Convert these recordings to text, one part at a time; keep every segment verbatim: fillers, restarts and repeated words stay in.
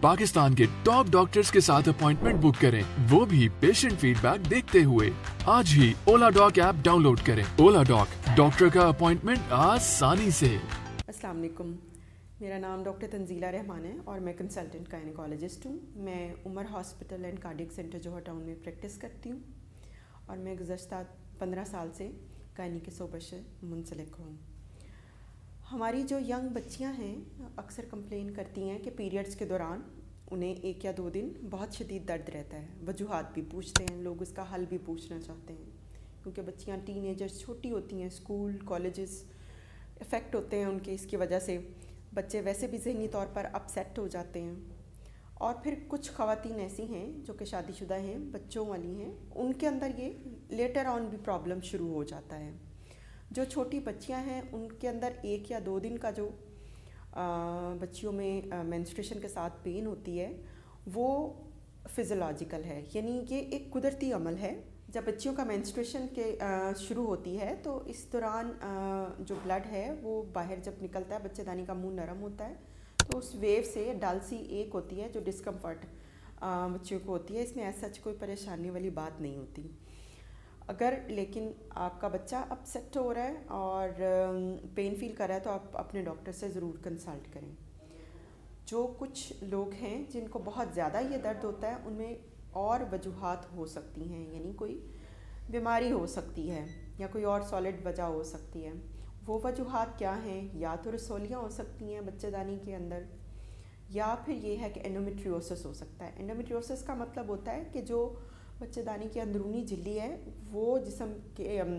पाकिस्तान के top doctors के साथ अपॉइंटमेंट बुक करें, वो भी पेशेंट फीडबैक देखते हुए। आज ही ओला डॉक ऐप डाउनलोड करें। ओला डॉक, डॉक्टर का अपॉइंटमेंट आसानी से। अस्सलाम वालेकुम, मेरा नाम डॉक्टर तंजीला रहमान है और मैं कंसल्टेंट गायनेकोलॉजिस्ट हूँ। मैं Umar hospital and cardiac centre Johar town में प्रैक्टिस करती हूँ और मैं गुज़श्ता पंद्रह साल से गायनी के शोबे से मुंसलिक हूँ। हमारी जो यंग बच्चियाँ हैं अक्सर कंप्लेन करती हैं कि पीरियड्स के दौरान उन्हें एक या दो दिन बहुत शदीद दर्द रहता है। वजूहात भी पूछते हैं लोग, इसका हल भी पूछना चाहते हैं, क्योंकि बच्चियाँ टीनेजर्स छोटी होती हैं, स्कूल कॉलेजेस इफ़ेक्ट होते हैं उनके। इसकी वजह से बच्चे वैसे भी ज़हनी तौर पर अपसेट हो जाते हैं। और फिर कुछ ख़वातीन ऐसी हैं जो कि शादीशुदा हैं, बच्चों वाली हैं, उनके अंदर ये लेटर ऑन भी प्रॉब्लम शुरू हो जाता है। जो छोटी बच्चियां हैं उनके अंदर एक या दो दिन का जो बच्चियों में मेंस्ट्रुएशन के साथ पेन होती है वो फिज़ियोलॉजिकल है, यानी ये एक कुदरती अमल है। जब बच्चियों का मेंस्ट्रुएशन के शुरू होती है तो इस दौरान जो ब्लड है वो बाहर जब निकलता है, बच्चेदानी का मुंह नरम होता है, तो उस वेव से डल सी एक होती है जो डिस्कम्फर्ट बच्चियों को होती है। इसमें ऐसा कोई परेशानी वाली बात नहीं होती। अगर लेकिन आपका बच्चा अपसेट हो रहा है और पेन फील कर रहा है तो आप अपने डॉक्टर से ज़रूर कंसल्ट करें। जो कुछ लोग हैं जिनको बहुत ज़्यादा ये दर्द होता है उनमें और वजूहात हो सकती हैं, यानी कोई बीमारी हो सकती है या कोई और सॉलिड वजह हो सकती है। वो वजूहात क्या हैं? या तो रसोलियाँ हो सकती हैं बच्चेदानी के अंदर, या फिर ये है कि एंडोमेट्रियोसिस हो सकता है। एंडोमेट्रियोसिस का मतलब होता है कि जो बच्चेदानी की अंदरूनी झिल्ली है वो जिस्म के आ,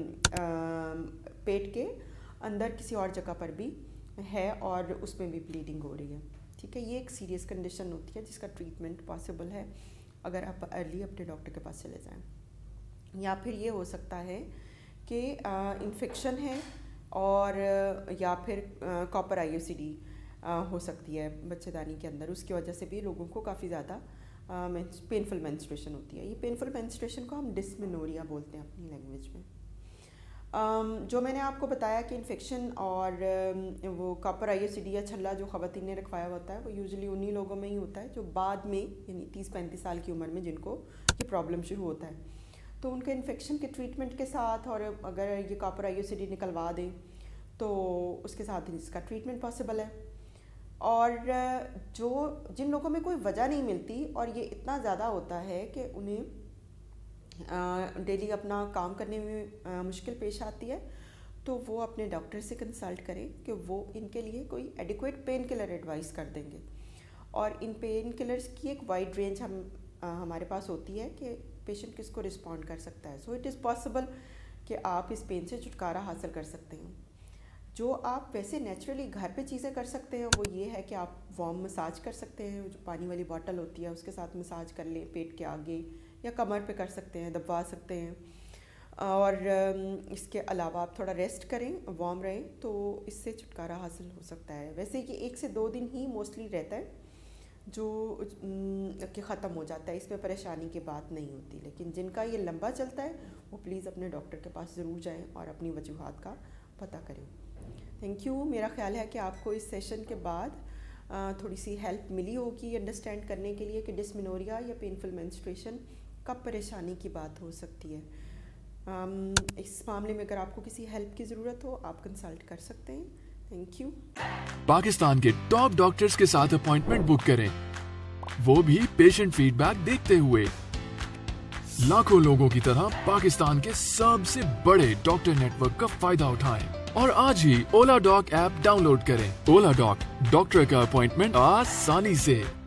पेट के अंदर किसी और जगह पर भी है और उसमें भी ब्लीडिंग हो रही है। ठीक है, ये एक सीरियस कंडीशन होती है जिसका ट्रीटमेंट पॉसिबल है अगर आप अर्ली अपने डॉक्टर के पास चले जाएं। या फिर ये हो सकता है कि इन्फेक्शन है और या फिर कॉपर आई ओ सी डी हो सकती है बच्चेदानी के अंदर, उसकी वजह से भी लोगों को काफ़ी ज़्यादा पेनफुल मेंस्ट्रुएशन होती है। ये पेनफुल मेंस्ट्रुएशन को हम डिस्मेनोरिया बोलते हैं अपनी लैंग्वेज में। um, जो मैंने आपको बताया कि इन्फेक्शन और um, वो कॉपर आई ओ सी डी या छल्ला जो ख़वातीन ने रखवाया होता है वो यूजुअली उन्हीं लोगों में ही होता है जो बाद में यानी तीस पैंतीस साल की उम्र में जिनको ये प्रॉब्लम शुरू होता है। तो उनके इन्फेक्शन के ट्रीटमेंट के साथ और अगर ये कॉपर आई ओ सी डी निकलवा दें तो उसके साथ इसका ट्रीटमेंट पॉसिबल है। और जो जिन लोगों में कोई वजह नहीं मिलती और ये इतना ज़्यादा होता है कि उन्हें डेली अपना काम करने में आ, मुश्किल पेश आती है, तो वो अपने डॉक्टर से कंसल्ट करें कि वो इनके लिए कोई एडिक्वेट पेन किलर एडवाइस कर देंगे। और इन पेन किलर्स की एक वाइड रेंज हम आ, हमारे पास होती है कि पेशेंट किसको रिस्पॉन्ड कर सकता है। सो इट इज़ पॉसिबल कि आप इस पेन से छुटकारा हासिल कर सकते हैं। जो आप वैसे नेचुरली घर पे चीज़ें कर सकते हैं वो ये है कि आप वार्म मसाज कर सकते हैं, जो पानी वाली बॉटल होती है उसके साथ मसाज कर लें, पेट के आगे या कमर पे कर सकते हैं, दबवा सकते हैं। और इसके अलावा आप थोड़ा रेस्ट करें, वार्म रहें, तो इससे छुटकारा हासिल हो सकता है। वैसे ये एक से दो दिन ही मोस्टली रहता है जो कि ख़त्म हो जाता है, इसमें परेशानी की बात नहीं होती। लेकिन जिनका ये लंबा चलता है वो प्लीज़ अपने डॉक्टर के पास ज़रूर जाएँ और अपनी वजूहात का पता करें। Thank you. मेरा ख्याल है कि आपको इस सेशन के बाद थोड़ी सी हेल्प मिली होगी अंडरस्टैंड करने के लिए कि डिस्मेनोरिया या पेनफुल मेंस्ट्रुएशन कब परेशानी की बात हो सकती है। इस मामले में अगर आपको किसी हेल्प की ज़रूरत हो आप कंसल्ट कर सकते हैं। Thank you. पाकिस्तान के टॉप डॉक्टर्स के साथ अपॉइंटमेंट बुक करें, वो भी पेशेंट फीडबैक देखते हुए। लाखों लोगों की तरह पाकिस्तान के सबसे बड़े डॉक्टर नेटवर्क का फायदा उठाएं और आज ही ओला डॉक ऐप डाउनलोड करें। ओला डॉक, डॉक्टर का अपॉइंटमेंट आसानी से।